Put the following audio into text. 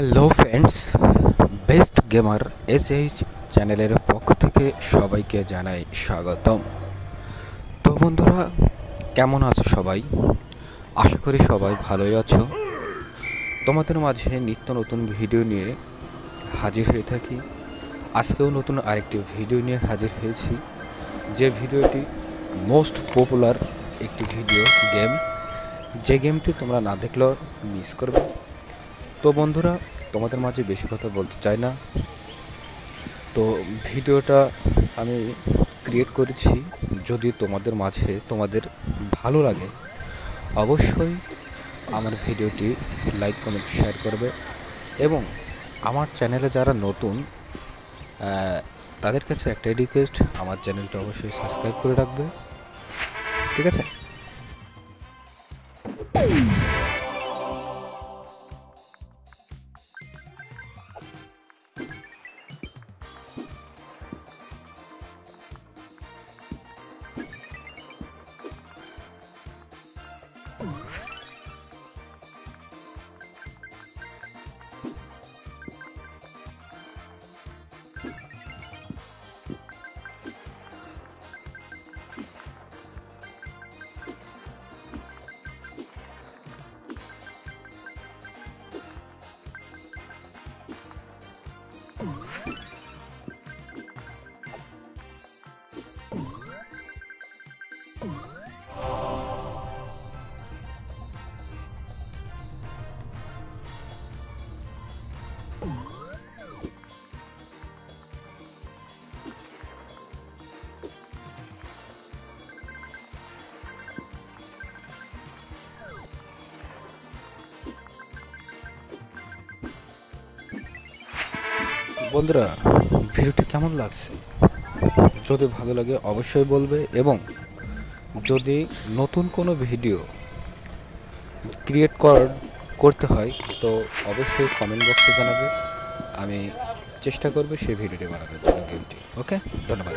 Hello friends, best gamer SH চ্যানেলের পক্ষ থেকে সবাইকে জানাই স্বাগতম। তো বন্ধুরা, কেমন আছো সবাই? আশা করি সবাই ভালোই আছো। তোমাদের মাঝে নিত্য নতুন ভিডিও নিয়ে হাজির হয়ে থাকি। আজকেও নতুন আরেকটি ভিডিও নিয়ে হাজির হয়েছি, যে ভিডিওটি মোস্ট পপুলার একটি ভিডিও গেম, যে গেমটি তোমরা না দেখলেও মিস করবে। তো বন্ধুরা, তোমাদের মাঝে বেশি কথা বলতে চাই না। তো ভিডিওটা আমি ক্রিয়েট করেছি, যদি তোমাদের মাঝে তোমাদের ভালো লাগে অবশ্যই আমার ভিডিওটি লাইক কমেন্ট শেয়ার করবে, এবং আমার চ্যানেলে যারা নতুন তাদের কাছে একটাই রিকোয়েস্ট, আমার চ্যানেলটা অবশ্যই সাবস্ক্রাইব করে রাখবে, ঠিক আছে? বন্ধুরা, ভিডিওটি কেমন লাগছে? যদি ভালো লাগে অবশ্যই বলবে, এবং যদি নতুন কোনো ভিডিও ক্রিয়েট করতে হয় তো অবশ্যই কমেন্ট বক্সে জানাবে। আমি চেষ্টা করব সেই ভিডিওটি বানানোর জন্য গেমটি। ওকে, ধন্যবাদ।